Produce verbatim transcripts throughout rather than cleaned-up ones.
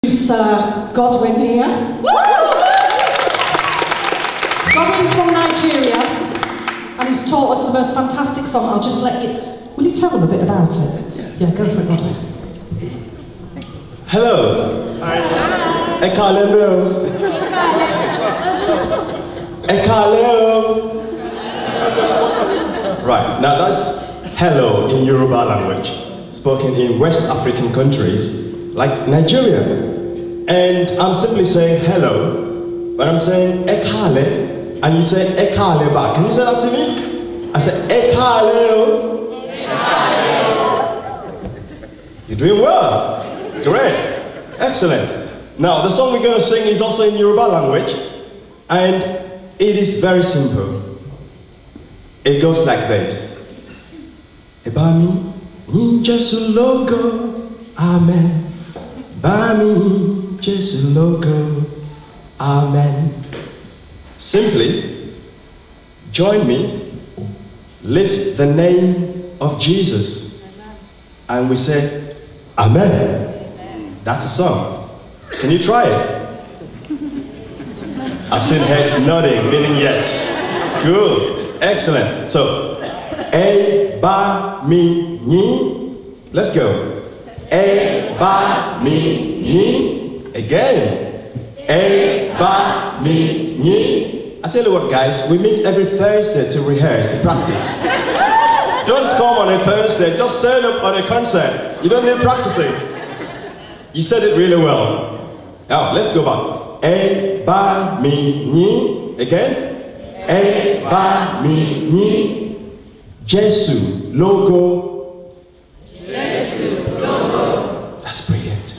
Uh, Godwin here. Godwin's from Nigeria and he's taught us the most fantastic song. I'll just let you... Will you tell them a bit about it? Yeah, go for it, Godwin. Hello. Ekalelo. Ekalelo. Right, now that's hello in Yoruba language, spoken in West African countries like Nigeria. And I'm simply saying hello, but I'm saying ekale, and you say ekale back. Can you say that to me? I say ekale. You're doing well. Great. Excellent. Now, the song we're going to sing is also in Yoruba language, and it is very simple. It goes like this. Ebami, in Jesu logo, amen. Bami. Jesus logo, amen. Simply, join me, lift the name of Jesus, and we say, amen. Amen. That's a song. Can you try it? I've seen heads nodding, meaning yes. Cool, excellent. So, A, ba, mi, ni. Let's go. A, ba, mi, ni. Again, A, ba, mi, ni. I tell you what, guys, we meet every Thursday to rehearse, to practice. Don't come on a Thursday, just turn up on a concert. You don't need practicing. You said it really well. Now, let's go back. A, ba, mi, ni. Again, A, ba, mi, ni. Jesu, logo. Jesu, logo. That's brilliant.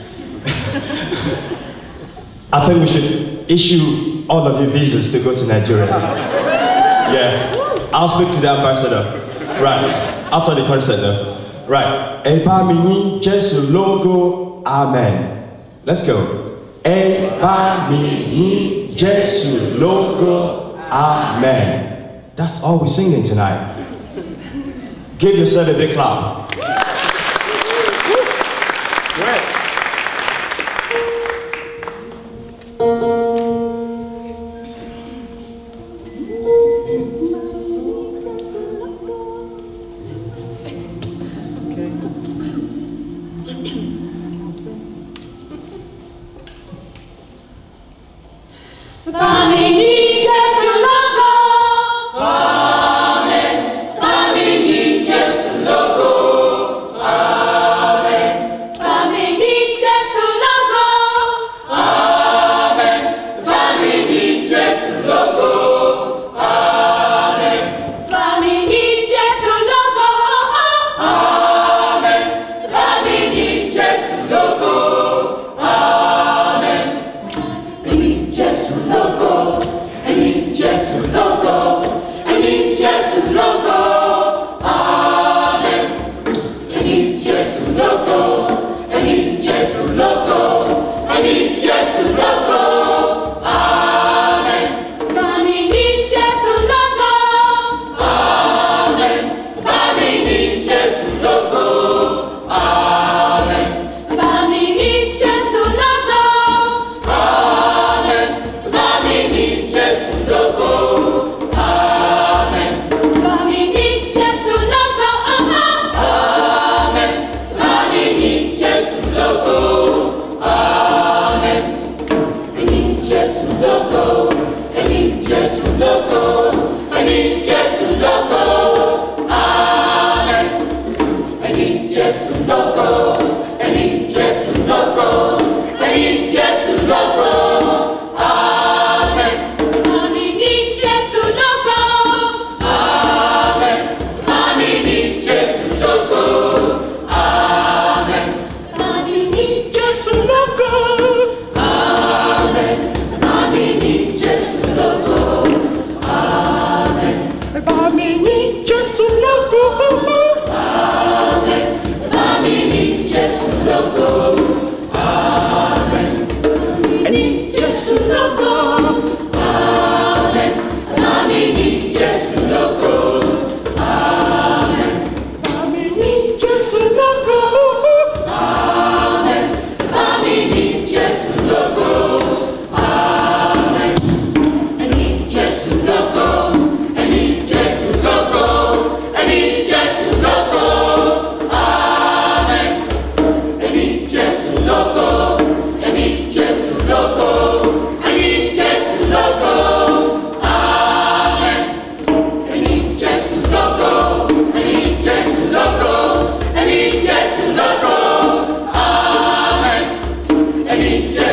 I think we should issue all of you visas to go to Nigeria. Yeah, I'll speak to the ambassador. Right, after the concert though. Right, Eba mini Jesu logo, amen. Let's go. Eba mini Jesu logo, amen. That's all we're singing tonight. Give yourself a big clap. Great. Amen. Jenny, Jenny.